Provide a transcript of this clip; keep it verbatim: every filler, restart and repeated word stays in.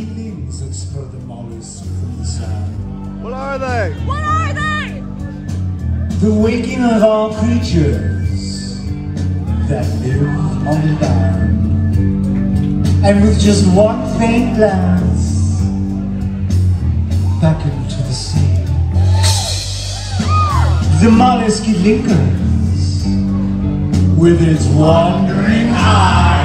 feelings that spur the mollusk from the sand. What are they? What are they? The waking of all creatures that live on the land. And with just one faint glance back into the sea, the mollusk lingers with its wandering eye.